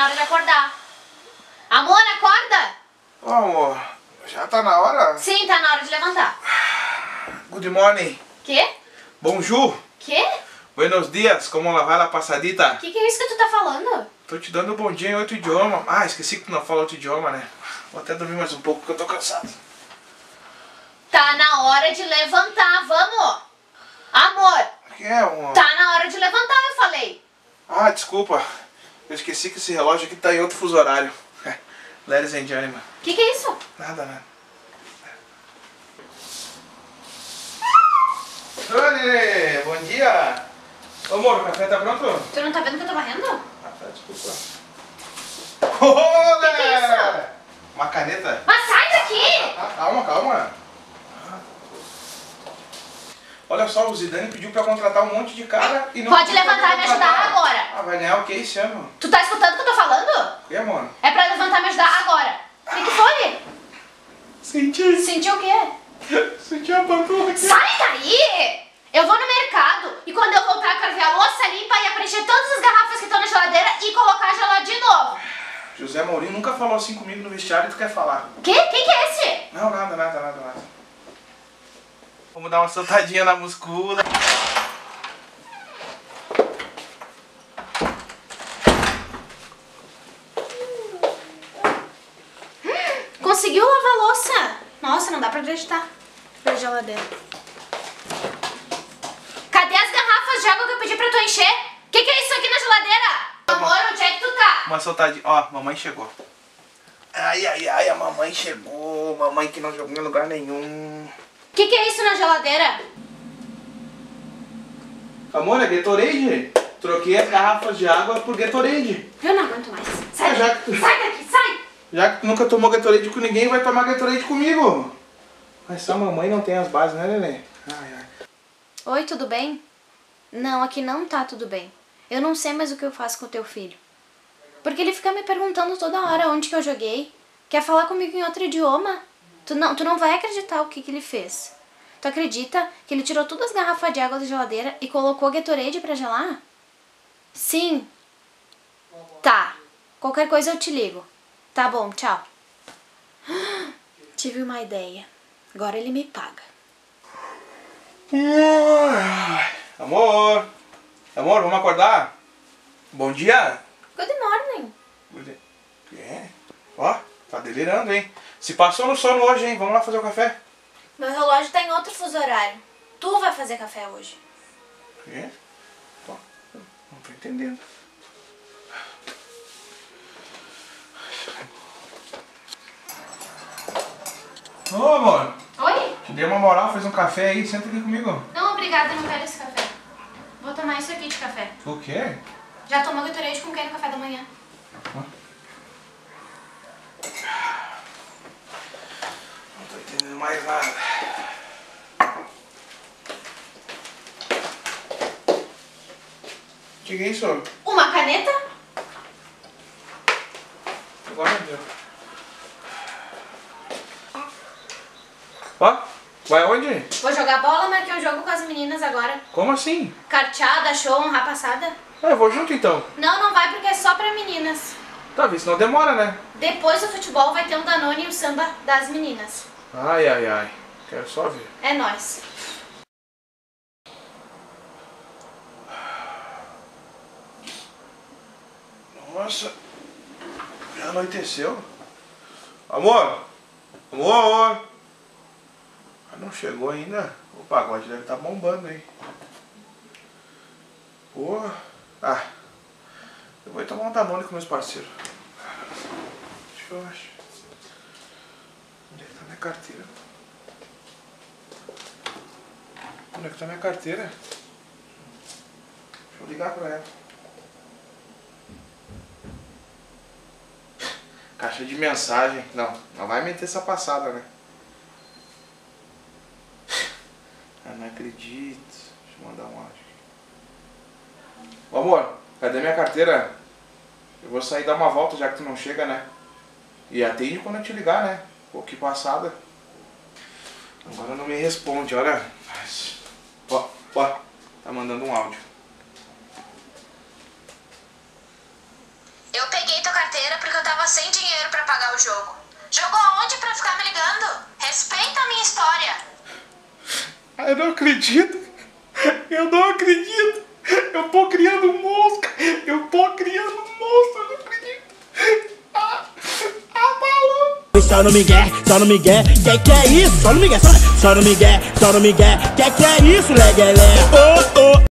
na hora de acordar. Amor, acorda! Ô, amor, já tá na hora? Sim, tá na hora de levantar. Good morning. Quê? Bonjour. Quê? Buenos dias, como lá vai la passadita? Que é isso que tu tá falando? Tô te dando um bom dia em outro idioma. Ah, esqueci que tu não fala outro idioma, né? Vou até dormir mais um pouco porque eu tô cansado. Tá na hora de levantar, vamos! Amor! O que é, amor? Tá na hora de levantar, eu falei. Ah, desculpa. Eu esqueci que esse relógio aqui tá em outro fuso horário. Ladies and gentlemen. Que é isso? Nada, nada. Oi, bom dia. Ô, amor, o café tá pronto? Tu não tá vendo que eu tô varrendo? Ah, tá, desculpa. Olé! Que é isso? Uma caneta. Mas sai daqui! Ah, calma, calma. Olha só, o Zidane pediu pra contratar um monte de cara e não... Pode levantar e me ajudar agora. Ah, vai ganhar o que esse ano? Tu tá escutando o que eu tô falando? O que, amor? É pra levantar e me ajudar agora. O que foi? Senti. Sentiu o quê? Senti a panturra aqui. Sai daí! Eu vou no mercado e quando eu voltar eu quero ver a louça limpa e preencher todas as garrafas que estão na geladeira e colocar gelado de novo. José Mourinho nunca falou assim comigo no vestiário e tu quer falar. Quê? Quem que é esse? Não, nada. Vamos dar uma soltadinha na muscula. Conseguiu lavar a louça? Nossa, não dá pra acreditar. Da geladeira. Cadê as garrafas de água que eu pedi pra tu encher? Que é isso aqui na geladeira? Amor, onde é que tu tá? Uma soltadinha. Ó, mamãe chegou. Ai, a mamãe chegou. Mamãe que não jogou em lugar nenhum. Que é isso na geladeira? Amor, é Gatorade? Troquei as garrafas de água por Gatorade. Eu não aguento mais. Sai Ah, já daqui, que tu- sai daqui, sai! Já que tu nunca tomou Gatorade com ninguém, vai tomar Gatorade comigo. Mas só a mamãe não tem as bases, né, neném? Ai. Oi, tudo bem? Não, aqui não tá tudo bem. Eu não sei mais o que eu faço com o teu filho. Porque ele fica me perguntando toda hora onde que eu joguei. Quer falar comigo em outro idioma? Tu não vai acreditar o que ele fez. Tu acredita que ele tirou todas as garrafas de água da geladeira e colocou Gatorade pra gelar? Sim. Tá. Qualquer coisa eu te ligo. Tá bom, tchau. Tive uma ideia. Agora ele me paga. Amor, vamos acordar? Bom dia? Good morning. É? Ó, tá delirando, hein? Se passou no sono hoje, hein? Vamos lá fazer o café? Meu relógio tá em outro fuso horário. Tu vai fazer café hoje. É? Ó, não tô entendendo. Ô, amor. Oi? Te dei uma moral, fez um café aí, senta aqui comigo. Não, obrigada, não quero esse café. Vou tomar isso aqui de café. O quê? Já tomou Gatorade com quem no café da manhã? Não tô entendendo mais nada. O que é isso? Uma caneta? Agora deu. Ó, vai onde? Vou jogar bola, marquei um jogo com as meninas agora. Como assim? Carteada, show, honrar passada. Ah, eu vou junto então. Não vai porque é só pra meninas. Tá, vê se não demora, né? Depois do futebol vai ter um Danone e o samba das meninas. Ai. Quero só ver. É nóis. Nossa, já anoiteceu. Amor! Ah, não chegou ainda? O pagode deve estar bombando aí. Pô. Ah, eu vou tomar um Danone com meus parceiros. Deixa eu achar. Onde é que tá minha carteira? Onde é que tá minha carteira? Deixa eu ligar pra ela. Caixa de mensagem. Não vai meter essa passada, né? Ah, não acredito. Deixa eu mandar um áudio. Ô, amor, cadê minha carteira? Eu vou sair dar uma volta já que tu não chega, né? E atende quando eu te ligar, né? Pô, que passada. Agora não me responde, olha. Ó, tá mandando um áudio. Eu Eu peguei tua carteira porque eu tava sem dinheiro pra pagar o jogo. Jogo aonde pra ficar me ligando? Respeita a minha história. Eu não acredito. Eu não acredito. Eu tô criando um monstro. Eu não acredito. Só no migué, que é isso? Só no migué, só no migué, que é isso, leguelé. Oh, oh.